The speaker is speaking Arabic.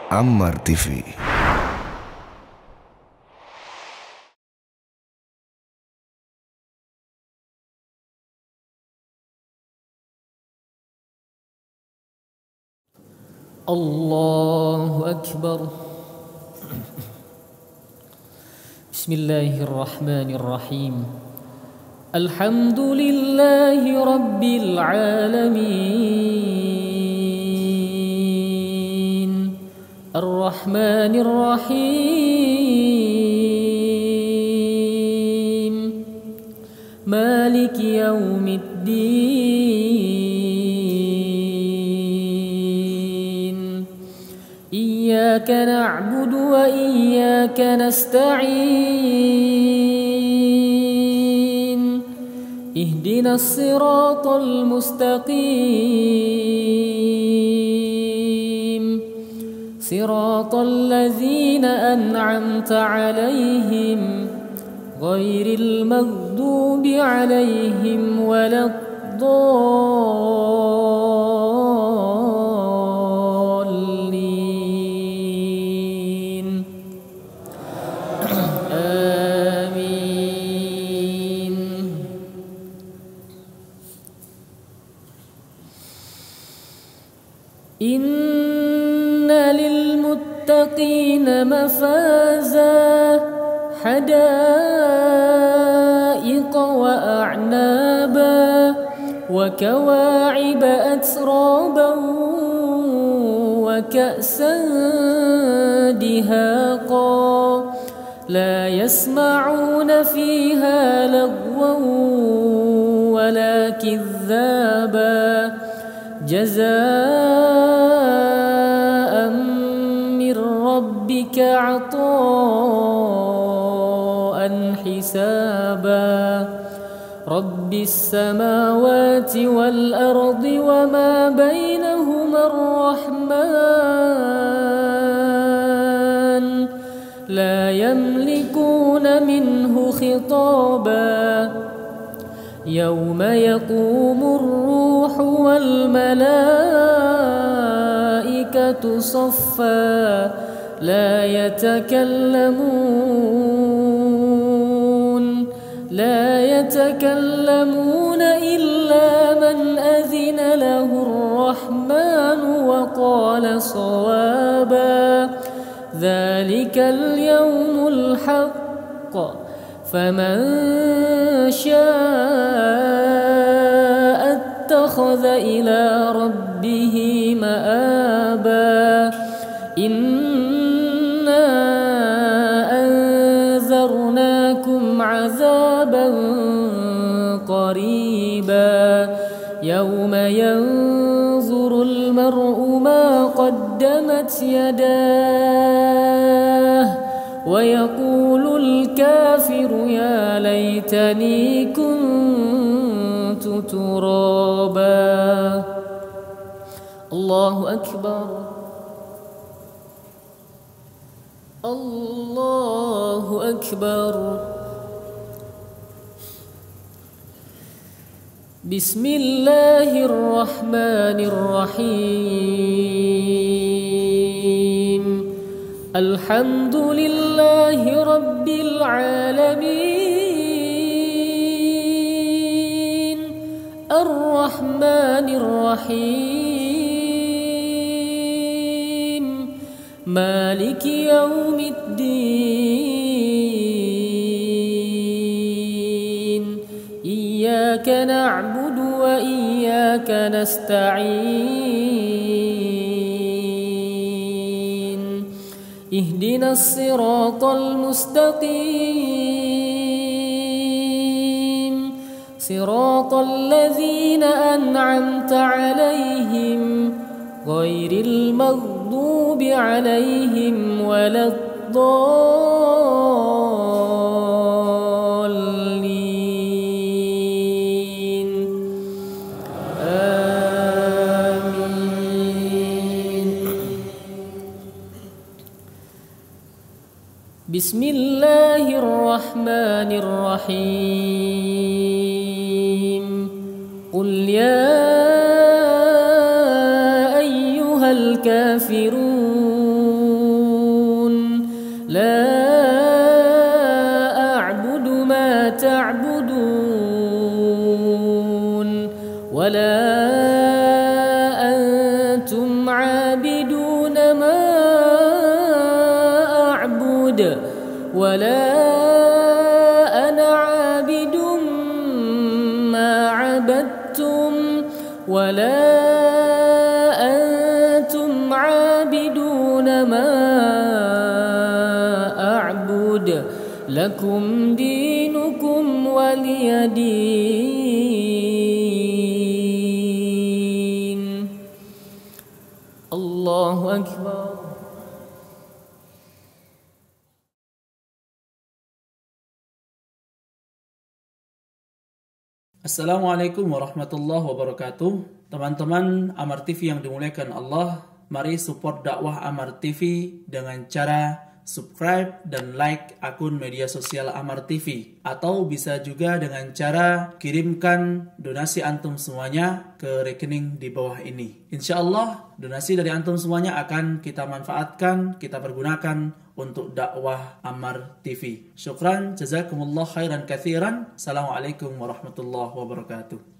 Ammar TV. الله أكبر. بسم الله الرحمن الرحيم. الحمد لله رب العالمين الرحمن الرحيم مالك يوم الدين إياك نعبد وإياك نستعين اهدنا الصراط المستقيم صراط الذين أنعمت عليهم غير المغضوب عليهم ولا الضالين آمين. إن للمتقين مفازا حدائق وأعنابا وكواعب أترابا وكأسا دهاقا لا يسمعون فيها لغوا ولا كذابا جزاء من ربك عطاء حسابا رب السماوات والأرض وما بينهما الرحمن لا يملكون منه خطابا يوم يقوم الروح والملائكة صفا لا يتكلمون إلا من أذن له الرحمن وقال صوابا ذلك اليوم الحق فمن شاء اتخذ إلى ربه مآبا إنا أنذرناكم عذابا قريبا يوم ينظر المرء ما قدمت يداه ويقول الكافر يا ليتني كنت ترابا. الله أكبر. الله أكبر. بسم الله الرحمن الرحيم الحمد لله رب العالمين الرحمن الرحيم مالك يوم الدين إياك نعبد وإياك نستعين اهدنا الصراط المستقيم صراط الذين أنعمت عليهم غير المغضوب عليهم ولا الضالين آمين. بسم الله الرحمن الرحيم قل يا أيها الكافرون تعبدون ولا أنتم عابدون ما أعبد ولا أنا عابد ما عبدتم ولا أنتم عابدون ما أعبد لكم دينكم ولي دين. الله أكبر. Assalamualaikum warahmatullahi wabarakatuh. Teman-teman Amar TV yang dimuliakan Allah, mari support dakwah Amar TV dengan cara subscribe dan like akun media sosial Amar TV, atau bisa juga dengan cara kirimkan donasi antum semuanya ke rekening di bawah ini. Insya Allah donasi dari antum semuanya akan kita manfaatkan, kita pergunakan untuk dakwah Amar TV. Syukran, jazakumullah khairan katsiran. Assalamualaikum warahmatullahi wabarakatuh.